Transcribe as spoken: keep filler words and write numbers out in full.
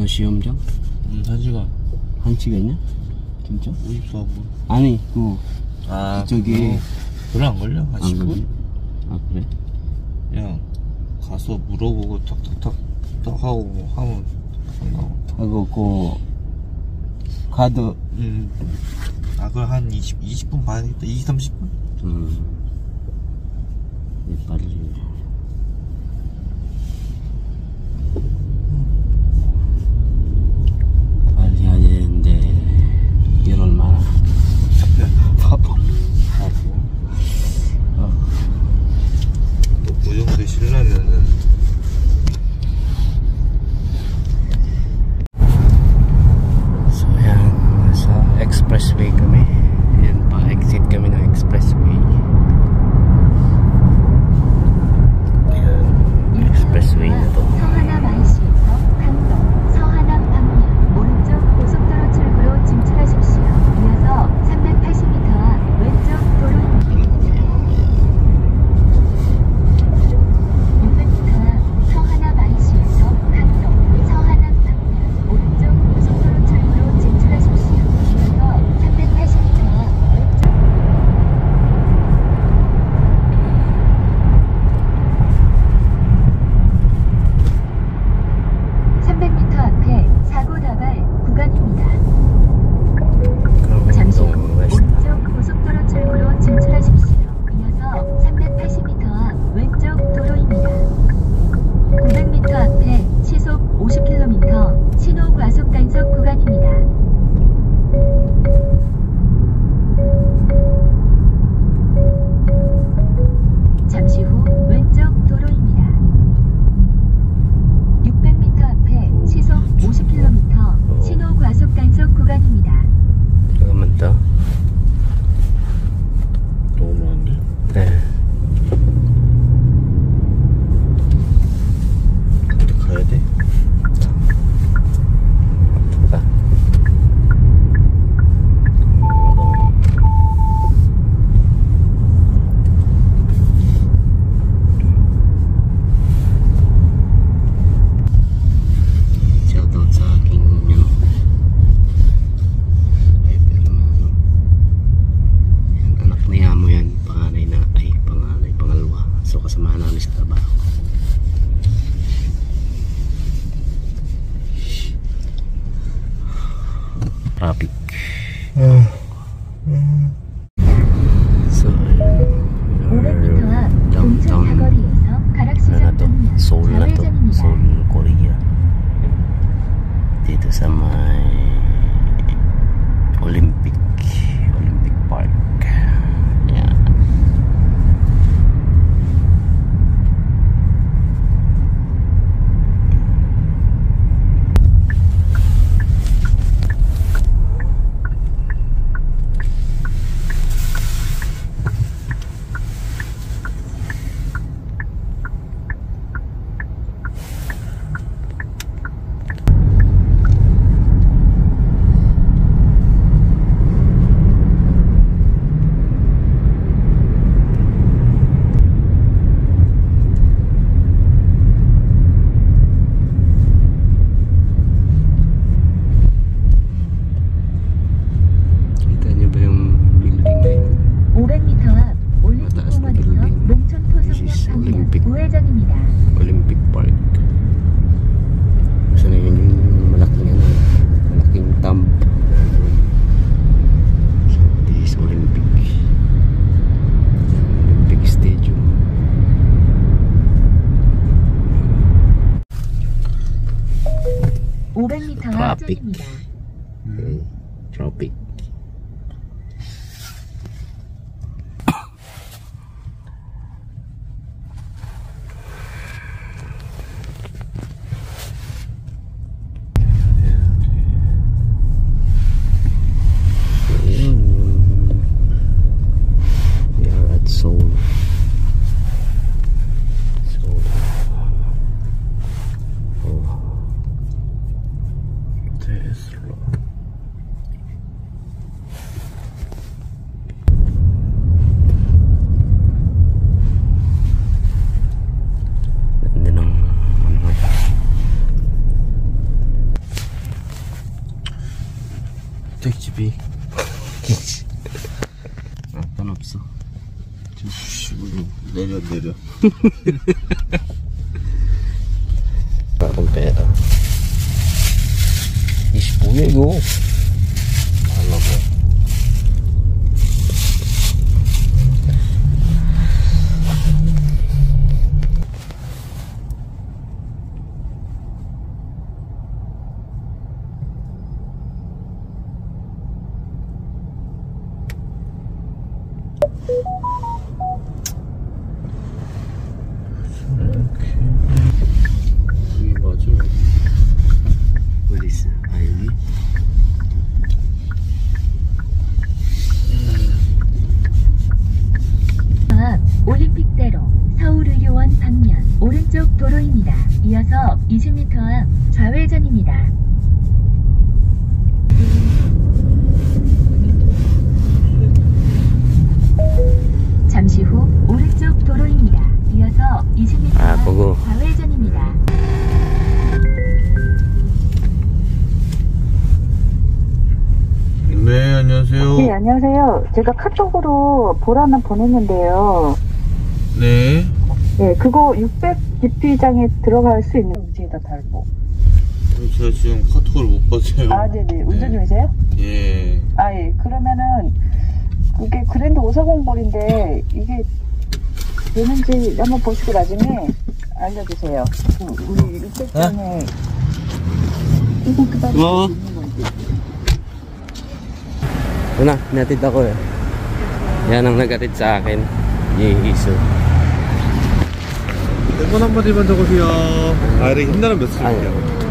시험장? 음, 한 시간. 한 시간이냐? 진짜? 오십사 분. 아니, 그, 아, 저기. 별로 안 걸려? 한 십 분? 아, 그래? 그냥 가서 물어보고 탁탁탁 탁 하고 하면 끝나고. 하고, 그, 카드. 음. 아, 그걸 한 이십, 이십 분 봐야겠다. 이십, 삼십 분? 음. 빨리. 빨리 해야 되는데, 일 얼마나. 바보. 바보. 어. 또 그 정도 신라면은. Nasa expressway kami. Ayan pa, exit kami ng expressway. Ayan, expressway na to. 서하남 아이씨에서 강동, 서하남 방면 오른쪽 고속도로 출구로 진출하십시오. 이어서 삼백팔십 미터 앞 왼쪽 도로입니다. 육백 미터 앞 서하남 아이씨에서 강동, 서하남 방면 오른쪽 고속도로 출구로 진출하십시오. 이어서 삼백팔십 미터 앞 왼쪽 삼백 미터 앞에 사고 다발 구간입니다. 잠시 후 오른쪽 고속도로 출구로 진출하십시오. 이어서 삼백팔십 미터 앞 왼쪽 도로입니다. 구백 미터 앞에 시속 오십 킬로미터 신호 과속 단속 구간입니다. 잠시 후 왼쪽 도로입니다. 육백 미터 앞에 시속 오십 킬로미터 신호 과속 단속 구간입니다. 잠깐만 더. 너무 많은데? 네. 근데 가야 돼? 가. Shoutout sa aking ano, driver na ano, yan, anak ni Amo yan, panganay na, ay panganay, pangalawa, so kasamahan namin sa trabaho. Traffic. So 오백 미터 앞 동천 downtown 사거리에서 ano 가락시장 na to? 방면 Seoul na to. 좌회전입니다. Seoul, Korea. Dito sa may Olympic Olympic Park. Yan. Kita niyo ba yung building na yun? 오백 미터 앞 Mataas na 올림픽공원에서 building. 농촌 This is 토성역 방면 Olympic. 우회전입니다. Olympic Park. Gusto na yun yung malaking ano, malaking thumb. So, this is Olympic. Olympic Stadium. 오백 미터 앞 Traffic. 전입니다. Okay. Traffic. So, yun, yung- we are at Seoul. Seoul. Oh. This 없어. 씨, 내려 내려. Akong pera. 이십오 일 이거. Ano ba? 여기 맞아. 폴리스 아이비. 앞 올림픽대로 서울의료원 방면 오른쪽 도로입니다. 이어서 이십 미터 앞 좌회전입니다. 잠시 후 오른쪽 도로입니다. 이어서 이십 미터 아, 앞 보고. 좌회전입니다. 네, 안녕하세요. 네, 안녕하세요. 제가 카톡으로 보라나 보냈는데요. 네. 예, 그거 육백 디피장에 들어갈 수 있는 위치에다 달고. 제가 지금 카톡을 못 봤어요. 아, 네네. 운전 중이세요? 예. 아, 예. 그러면은, 그게 그랜드 오사공 거리인데, 이게 되는지 한번 보시고 나중에 알려주세요. 그 우리 육백장에 조금 기다리고 어? 있는 건지. Una, natid ako eh. Yan ang nagatid sa akin. Iiso. 응원 한마디만 적으세요. 아, 이렇게 힘나는 몇 아니. 살이요?